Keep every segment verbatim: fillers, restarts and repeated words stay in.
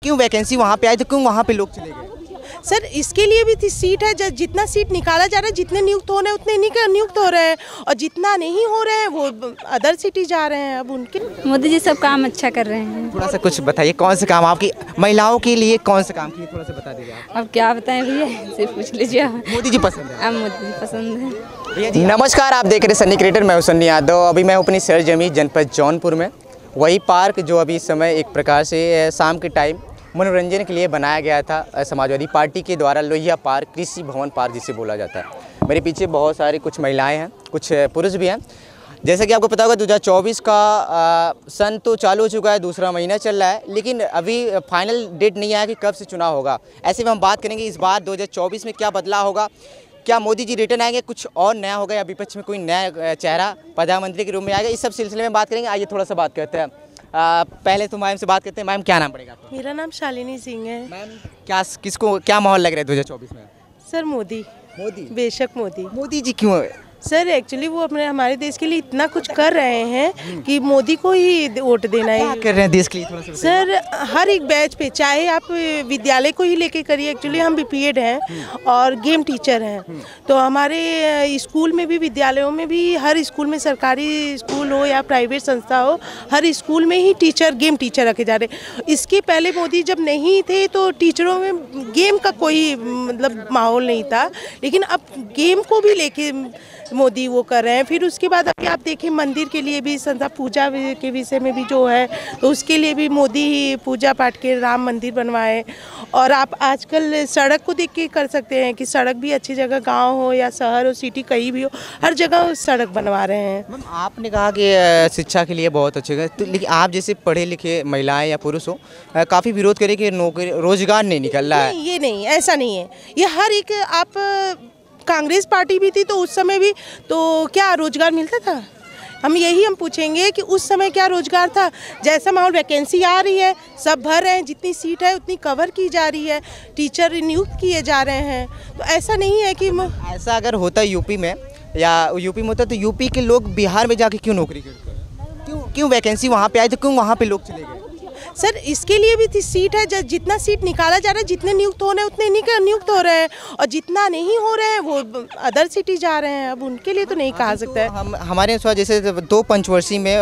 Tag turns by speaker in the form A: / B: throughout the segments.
A: क्यों वैकेंसी वहाँ पे आई तो क्यों वहाँ पे लोग चले गए?
B: सर इसके लिए भी सीट है, जब जितना सीट निकाला जा रहा है, जितने नियुक्त हो रहे हैं उतने नहीं नियुक्त हो रहे हैं, और जितना नहीं हो रहे हैं वो अदर सिटी जा रहे हैं। अब उनके
C: मोदी जी सब काम अच्छा कर रहे हैं।
A: थोड़ा सा कुछ बताइए, कौन से काम आपकी महिलाओं के लिए कौन से काम किए, थोड़ा सा बता दीजिए आप।
C: अब क्या बताएं भैया, सिर्फ पूछ लीजिए।
A: मोदी जी पसंद है?
C: अब मोदी जी पसंद है
A: भैया जी। नमस्कार, आप देख रहे हैं सन्नी क्रिएटर, मैं हूं सन्नी यादव। अभी मैं अपनी सरजमी जनपद जौनपुर में, वही पार्क जो अभी इस समय एक प्रकार से शाम के टाइम मनोरंजन के लिए बनाया गया था समाजवादी पार्टी के द्वारा, लोहिया पार्क, कृषि भवन पार्क जिसे बोला जाता है। मेरे पीछे बहुत सारी कुछ महिलाएं हैं, कुछ पुरुष भी हैं। जैसा कि आपको पता होगा दो हज़ार चौबीस का आ, सन तो चालू हो चुका है, दूसरा महीना चल रहा है, लेकिन अभी फाइनल डेट नहीं आया कि कब से चुनाव होगा। ऐसे में हम बात करेंगे इस बार दो हज़ार चौबीस में क्या बदलाव होगा, क्या मोदी जी रिटर्न आएंगे, कुछ और नया होगा, या विपक्ष में कोई नया चेहरा प्रधानमंत्री के रूप में आएगा। इस सब सिलसिले में बात करेंगे। आइए थोड़ा सा बात करते हैं। आ, पहले तो मैम से बात करते हैं। मैम क्या नाम पड़ेगा आपका?
B: मेरा नाम शालिनी सिंह है।
A: मैम क्या किसको क्या माहौल लग रहा है दो हज़ार चौबीस में?
B: सर मोदी।
A: मोदी?
B: बेशक मोदी।
A: मोदी जी क्यों?
B: सर एक्चुअली वो अपने हमारे देश के लिए इतना कुछ कर रहे हैं कि मोदी को ही वोट देना है।
A: क्या कर रहे हैं देश के लिए, थोड़ा सा
B: सर हर एक बैच पे, चाहे आप विद्यालय को ही लेके करिए। एक्चुअली हम बीपीएड हैं और गेम टीचर हैं, तो हमारे स्कूल में भी, विद्यालयों में भी, हर स्कूल में, सरकारी स्कूल हो या प्राइवेट संस्था हो, हर स्कूल में ही टीचर, गेम टीचर रखे जा रहे। इसके पहले मोदी जब नहीं थे तो टीचरों में गेम का कोई मतलब माहौल नहीं था, लेकिन अब गेम को भी लेके मोदी वो कर रहे हैं। फिर उसके बाद अभी आप देखें मंदिर के लिए भी, संस्था पूजा के विषय में भी जो है, तो उसके लिए भी मोदी ही पूजा पाठ के राम मंदिर बनवाए। और आप आजकल सड़क को देख के कर सकते हैं कि सड़क भी अच्छी जगह, गांव हो या शहर हो, सिटी कहीं भी हो, हर जगह सड़क बनवा रहे हैं।
A: मैम आपने कहा कि शिक्षा के लिए बहुत अच्छे है, तो लेकिन आप जैसे पढ़े लिखे महिलाएं या पुरुष हो, काफ़ी विरोध करें कि नौकरी रोजगार नहीं निकल रहा है।
B: ये नहीं, ऐसा नहीं है। ये हर एक, आप कांग्रेस पार्टी भी थी तो उस समय भी तो क्या रोजगार मिलता था? हम यही हम पूछेंगे कि उस समय क्या रोजगार था? जैसा माहौल, वैकेंसी आ रही है, सब भर रहे हैं, जितनी सीट है उतनी कवर की जा रही है, टीचर नियुक्त किए जा रहे हैं। तो ऐसा नहीं है कि
A: ऐसा अगर होता यूपी में या यूपी में होता तो यूपी के लोग बिहार में जाके क्यों नौकरी करते हैं? क्यों क्यों वैकेंसी वहाँ पे आई तो क्यों वहाँ पे लोग चले गए?
B: सर इसके लिए भी सीट है, जब जितना सीट निकाला जा रहा है, जितने नियुक्त हो रहे हैं उतने नहीं नियुक्त हो रहे हैं, और जितना नहीं हो रहे हैं वो अदर सिटी जा रहे हैं। अब उनके लिए तो नहीं कहा सकता है।
A: हम हमारे अनुसार जैसे दो पंचवर्षीय में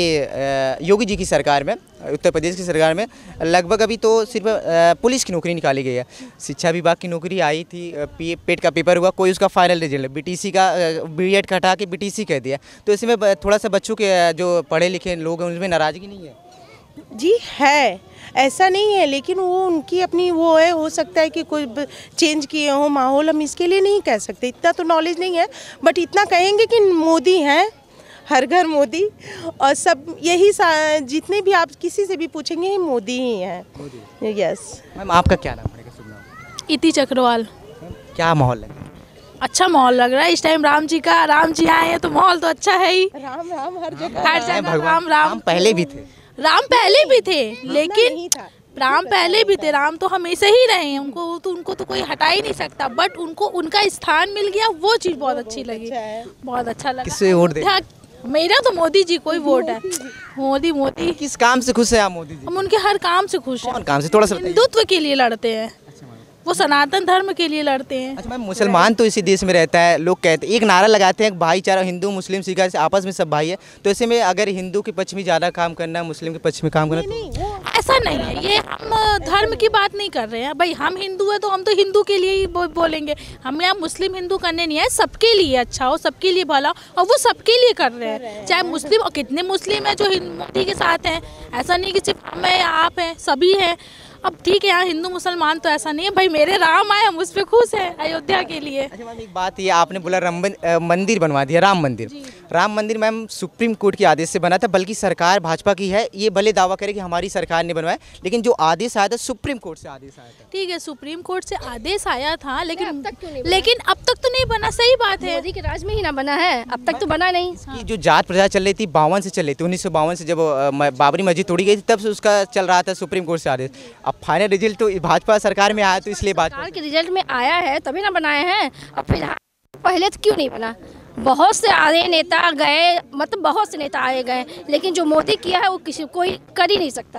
A: ये योगी जी की सरकार में, उत्तर प्रदेश की सरकार में लगभग अभी तो सिर्फ पुलिस की नौकरी निकाली गई है। शिक्षा विभाग की नौकरी आई थी, पेट का पेपर हुआ, कोई उसका फाइनल रिजल्ट, बीटीसी का बीएड का हटा के बीटीसी कह दिया। तो इसमें थोड़ा सा बच्चों के जो पढ़े लिखे लोग हैं उनमें नाराज़गी नहीं है?
B: जी है, ऐसा नहीं है, लेकिन वो उनकी अपनी वो है, हो सकता है कि कोई चेंज किए हो माहौल, हम इसके लिए नहीं कह सकते, इतना तो नॉलेज नहीं है। बट इतना कहेंगे कि मोदी हैं, हर घर मोदी, और सब यही, जितने भी आप किसी से भी पूछेंगे ही मोदी ही हैं। यस
A: मैम आपका क्या नाम पड़ेगा? शुभ नाम?
D: इति चक्रवाल।
A: क्या माहौल लग रहा है?
D: अच्छा माहौल लग रहा है इस टाइम, राम जी का, राम जी आए हैं तो माहौल तो अच्छा है ही।
B: राम राम हर जगह,
D: हर जगह राम राम।
A: पहले भी थे,
D: राम पहले भी थे, लेकिन राम पहले भी थे, राम तो हमेशा ही रहे हैं, उनको तो उनको तो कोई हटा ही नहीं सकता। बट उनको उनका स्थान मिल गया, वो चीज़ बहुत अच्छी लगी, बहुत अच्छा लगा।
A: किससे वोट दे?
D: मेरा तो मोदी जी को ही वोट है। मोदी मोदी।
A: किस काम से खुश है आप मोदी जी?
D: हम उनके हर काम से खुश हैं।
A: कौन काम से, थोड़ा सा
D: हिंदुत्व के लिए लड़ते हैं, वो सनातन धर्म के लिए लड़ते हैं।
A: अच्छा मैम, मुसलमान तो इसी देश में रहता है, लोग कहते हैं, एक नारा लगाते हैं भाईचारा, हिंदू मुस्लिम सिख आपस में सब भाई है, तो ऐसे में अगर हिंदू के पक्ष में ज़्यादा काम करना, मुस्लिम के पक्ष में काम करना, तो
D: ऐसा नहीं है। ये हम धर्म की बात नहीं कर रहे हैं भाई, हम हिंदू है तो हम तो हिंदू के लिए ही बोलेंगे। हम यहाँ मुस्लिम हिंदू करने नहीं है, सबके लिए अच्छा हो, सबके लिए भला, और वो सबके लिए कर रहे हैं। चाहे मुस्लिम, और कितने मुस्लिम हैं जो मोदी के साथ हैं, ऐसा नहीं कि सिर्फ मैं या आप हैं, सभी हैं। अब ठीक है, यहाँ हिंदू मुसलमान तो ऐसा नहीं है भाई, मेरे राम आए, हम उस पर खुश हैं, अयोध्या के लिए। अच्छा
A: मैम, एक बात ये आपने बोला राम मंदिर बनवा दिया, राम मंदिर। राम मंदिर मैम सुप्रीम कोर्ट के आदेश से बना था, बल्कि सरकार भाजपा की है, ये भले दावा करे कि हमारी सरकार ने बनवाया, लेकिन जो आदेश आया था सुप्रीम कोर्ट से आदेश आया था।
D: ठीक है, सुप्रीम कोर्ट से आदेश आया था, लेकिन अब तक तो नहीं, लेकिन अब तक तो नहीं बना। सही बात है,
C: मोदी के राज में ही ना बना है, अब तक तो बना नहीं।
A: हाँ। जो जात प्रजा चल रही थी बावन से चल रही थी, उन्नीस सौ बावन से जब बाबरी मस्जिद तोड़ी गई थी तब से उसका चल रहा था सुप्रीम कोर्ट से आदेश। अब फाइनल रिजल्ट तो भाजपा सरकार में आया, तो इसलिए बात
C: सरकार के रिजल्ट में आया है तभी ना बनाए हैं। अब फिर पहले तो क्यों नहीं बना? बहुत से आए नेता गए, मतलब बहुत से नेता आए गए, लेकिन जो मोदी किया है वो किसी कोई कर ही नहीं सकता।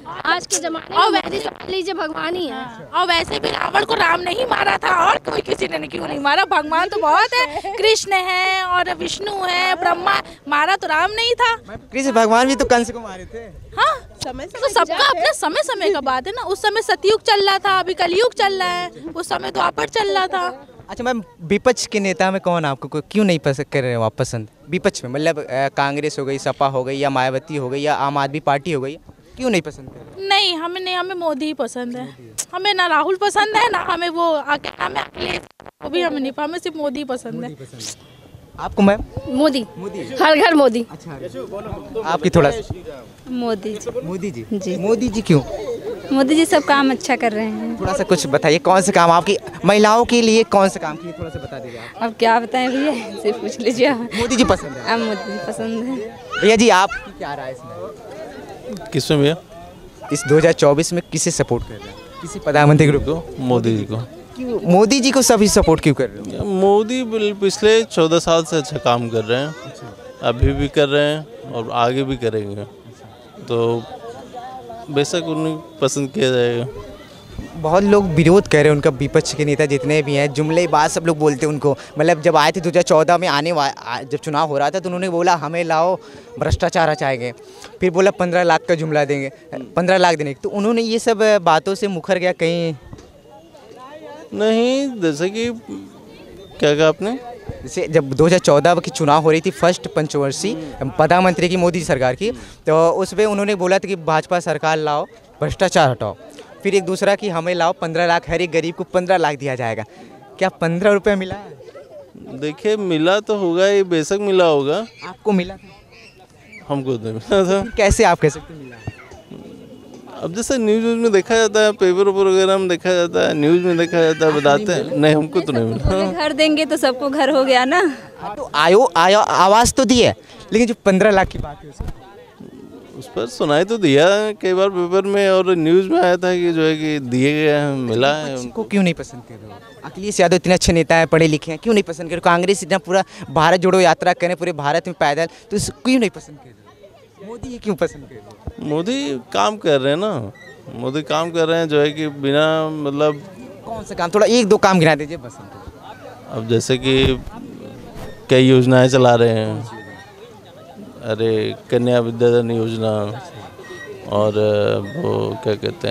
C: आज के जमाने
D: और
C: में
D: वैसे-
C: मोदी समझ लीजिए भगवान ही है।
D: और वैसे भी रावण को राम नहीं मारा था, और कोई किसी ने क्यों नहीं मारा। भगवान तो बहुत है, कृष्ण है और विष्णु है, ब्रह्मा, मारा तो राम नहीं था।
A: कृष्ण भगवान भी तो कंस को मारे थे।
D: हाँ,
B: समय
D: तो सबका अपना समय समय का बात है ना। उस समय सतयुग चल रहा था, अभी कलयुग चल रहा है, उस समय द्वापर चल रहा था।
A: अच्छा मैम, विपक्ष के नेता में कौन आपको को- क्यों नहीं पसंद कर रहे हो आप पसंद विपक्ष में? मतलब अ, कांग्रेस हो गई, सपा हो गई, या मायावती हो गई, या आम आदमी पार्टी हो गई, क्यों नहीं पसंद कर रहे?
D: नहीं, हमें नहीं, हमें मोदी ही पसंद है। हमें ना राहुल पसंद है, ना हमें वो आगे हमें अखिलेश, वो भी हमें नहीं, हमें सिर्फ मोदी पसंद है।
A: आपको मैम?
C: मोदी,
A: मोदी।
C: हर घर मोदी।
A: अच्छा, आपकी थोड़ा सा।
E: मोदी जी।
A: मोदी जी
E: जी।
A: मोदी जी क्यों?
E: मोदी जी सब काम अच्छा कर रहे हैं।
A: थोड़ा सा कुछ बताइए, कौन से काम आपकी महिलाओं के लिए कौन से काम किए, थोड़ा सा बता दीजिए आप।
E: अब क्या बताएं भैया, से पूछ लीजिए।
A: मोदी जी पसंद है।
E: अब मोदी जी पसंद है।
A: भैया जी आपकी क्या राय है इसमें?
F: किसमें भैया?
A: इस दो हज़ार चौबीस में किसे सपोर्ट कर रहे हैं? किसी प्रधानमंत्री ग्रुप को?
F: मोदी जी को।
A: क्यों मोदी जी को सभी सपोर्ट क्यों कर रहे हो?
F: मोदी बिल- पिछले चौदह साल से अच्छा काम कर रहे हैं, अभी भी कर रहे हैं और आगे भी करेंगे, तो बेशक उन्हें पसंद किया जाएगा।
A: बहुत लोग विरोध कर रहे हैं उनका, विपक्ष के नेता जितने भी हैं जुमलेबाज सब लोग बोलते हैं उनको। मतलब जब आए थे दो हज़ार चौदह में आने वा आ- जब चुनाव हो रहा था तो उन्होंने बोला हमें लाओ भ्रष्टाचार हटाएंगे, फिर बोला पंद्रह लाख का जुमला देंगे, पंद्रह लाख देने, तो उन्होंने ये सब बातों से मुखर गया कहीं?
F: नहीं, जैसे कि क्या कहा आपने?
A: जैसे जब दो हज़ार चौदह की चुनाव हो रही थी, फर्स्ट पंचवर्षीय प्रधानमंत्री की मोदी सरकार की, तो उसमें उन्होंने बोला था कि भाजपा सरकार लाओ भ्रष्टाचार हटाओ, फिर एक दूसरा कि हमें लाओ पंद्रह लाख, हर एक गरीब को पंद्रह लाख दिया जाएगा। क्या पंद्रह रुपये मिला?
F: देखिए, मिला तो होगा, ये बेशक मिला होगा,
A: आपको मिला था?
F: हमको तो मिला था।
A: कैसे आप कह सकते हैं मिला?
F: अब जैसे न्यूज़ में देखा जाता है, पेपर ऊपर वगैरह में देखा जाता है, न्यूज़ में देखा जाता है, बताते हैं। नहीं, हमको तो नहीं मिला।
E: घर देंगे तो सबको घर हो गया ना।
A: हाँ, तो आयो आयो आवाज़ तो दी है, लेकिन जो पंद्रह लाख की बात है उसमें
F: उस पर सुनाई तो दिया कई बार पेपर में, और न्यूज़ में आया था कि जो है कि दिए गए हैं, मिला है उनको।
A: उनको क्यों नहीं पसंद कर रहे हो? अखिलेश यादव इतने अच्छे नेता हैं, पढ़े लिखे हैं, क्यों नहीं पसंद कर रहे हो? कांग्रेस इतना पूरा भारत जोड़ो यात्रा करें पूरे भारत में पैदल, तो इस- क्यों नहीं पसंद कर रहे हो? मोदी ये क्यों पसंद कर रहे हो?
F: मोदी काम कर रहे हैं ना, मोदी काम कर रहे हैं, जो है कि बिना मतलब,
A: कौन सा काम? थोड़ा एक दो काम गिना दीजिए बस हमको।
F: अब जैसे कि कई योजनाएं चला रहे हैं, अरे कन्या विद्याधन योजना, और वो क्या कहते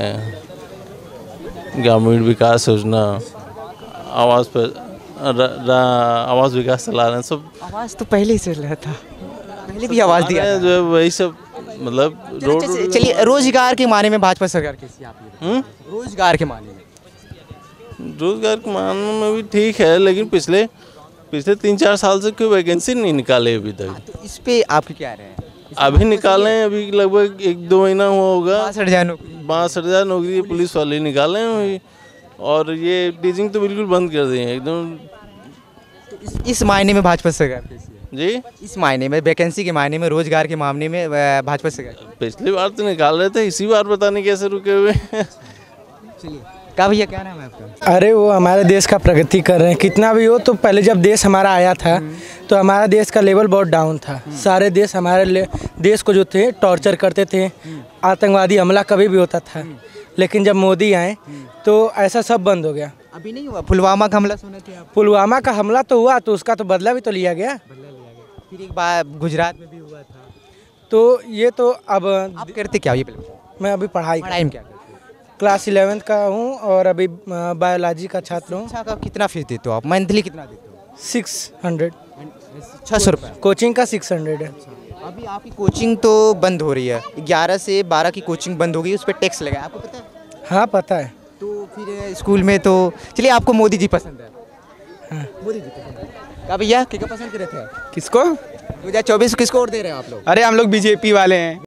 F: हैं ग्रामीण विकास योजना, आवास पर र- र- आवास विकास चला रहे हैं सब।
A: आवाज़ तो पहले ही चल रहा था, पहले भी आवाज़ दिया था।
F: जो है वही सब, मतलब रोड
A: चलिए- चलिए रोजगार के माने में भाजपा सरकार कैसी है आप ये बताइए?
F: हम्म?
A: रोजगार के माने में
F: रोजगार के मामले में भी ठीक है, लेकिन पिछले पिछले तीन चार साल से कोई वैकेंसी नहीं निकाले अभी तक।
A: तो इस पे आपकी क्या राय है?
F: अभी निकाले हैं, अभी लगभग एक दो महीना हुआ होगा।
A: बासठ हजार नौकरी।
F: बासठ हज़ार नौकरी पुलिस वाले निकाले हैं अभी, और ये टीचिंग तो बिल्कुल बंद कर दी है एकदम।
A: तो इस, इस मायने में भाजपा सरकार कैसी है?
F: जी,
A: इस मायने में, वैकेंसी के मायने में, रोजगार के मामले में अ, भाजपा सरकार कैसी है?
F: पिछली बार तो निकाल रहे थे, इसी बार पता नहीं कैसे रुके हुए हैं।
A: चलिए, का भैया क्या नाम है आपका?
G: अरे वो हमारे देश का प्रगति कर रहे हैं, कितना भी हो। तो पहले जब देश हमारा आया था तो हमारा देश का लेवल बहुत डाउन था। सारे देश हमारे ले- देश को जो थे टॉर्चर करते थे, आतंकवादी हमला कभी भी होता था। लेकिन जब मोदी आए तो ऐसा सब बंद हो गया।
A: अभी नहीं हुआ पुलवामा का हमला, सुने थे आप?
G: पुलवामा का हमला तो हुआ, तो उसका तो बदला भी तो लिया गया।
A: फिर एक बार गुजरात में भी हुआ था।
G: तो ये तो अब
A: आप करते क्या हो ये पहले?
G: मैं अभी पढ़ाई
A: पढ़ाई में क्या करते हो?
G: क्लास इलेवेंथ का हूँ और अभी बायोलॉजी का छात्र हूँ।
A: अच्छा, का कितना फीस देते हो आप? मंथली कितना देते हो?
G: सिक्स हंड्रेड
A: छः सौ रुपये।
G: कोचिंग का सिक्स हंड्रेड है।
A: अभी आपकी कोचिंग तो बंद हो रही है, ग्यारह से बारह की कोचिंग बंद हो गई, उस पर टैक्स लगा है, आपको पता है?
G: हाँ पता है।
A: तो फिर स्कूल में तो चलिए, आपको मोदी जी पसंद है?
G: हाँ।
A: मोदी जी पसंद है। का भैया क्या पसंद कर रहे थे?
H: किसको?
A: दो हज़ार चौबीस किसको वोट दे रहे हैं आप लोग?
H: अरे हम लोग बीजेपी वाले हैं।